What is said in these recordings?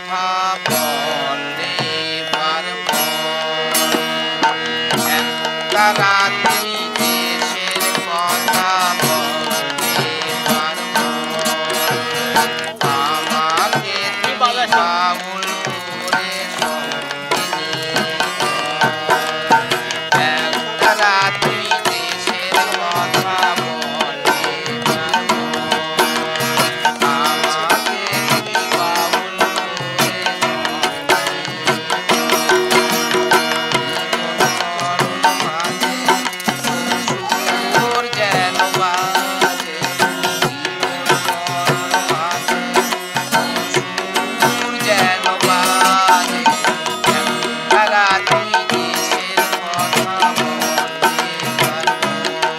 কথা বললে পারবো একটা রাত্রি দেশের কথা বললে পারবো আমাকে তুমি বাউল করে সঙ্গিনী একটা রাত্রি দেশের কথা বললে পারবো আমাকে তুমি বাউল করে সুর যেন বাজে সুর যেন বাজে একটা রাত্রি দেশের কথা বলতে পারবো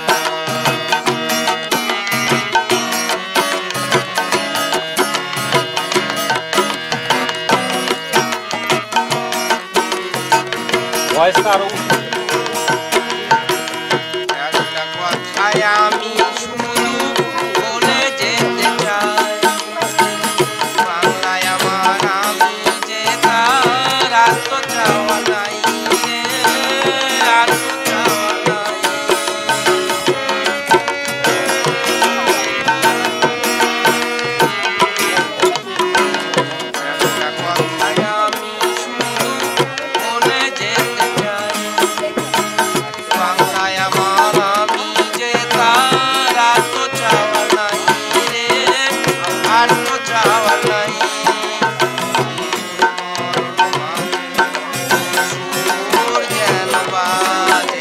ভয়েসটা আরো একটা কথায় আমি শুধু বলে যেতে চাই বাংলায় আমার আমি যে তার আর তো চাওয়া নাই রে, আর তো চাওয়া নাই। একটা কথায় আমি শুধু বলে যেতে চাই বাংলায় আমার আমি যে তার আর তো চাওয়া নাই রে, আর তো চাওয়া নাই। সুর যেন বাজে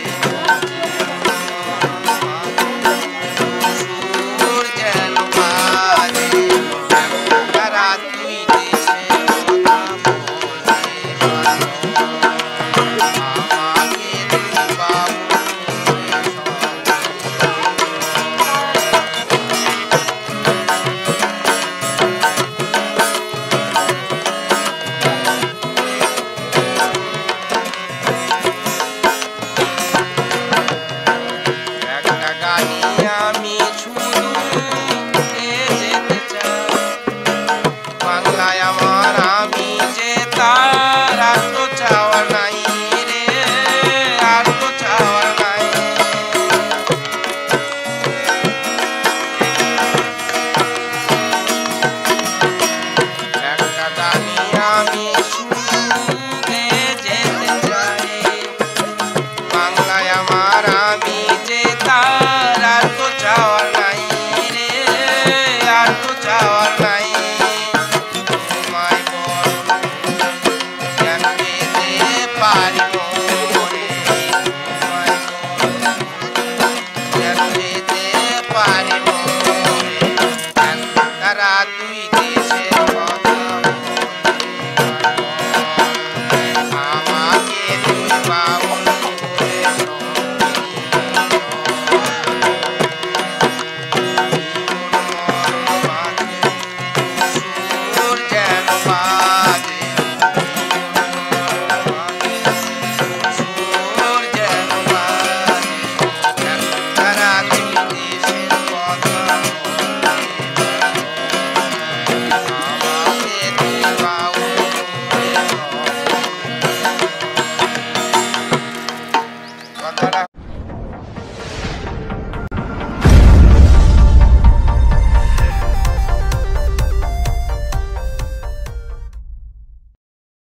সুর যেন বাজে একটা রাত্রি দেশের কথা বলতে পারবো আমাকে তুমি বাউল করে একটা গাড়ি আমি শুধু যেতে চাই বাংলায় আমার